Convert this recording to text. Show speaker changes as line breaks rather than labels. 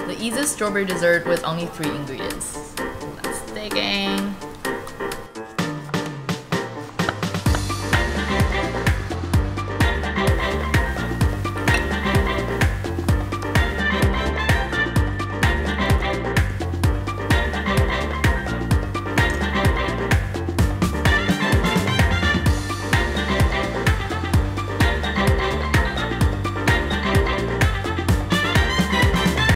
The easiest strawberry dessert with only 3 ingredients. Let's dig in.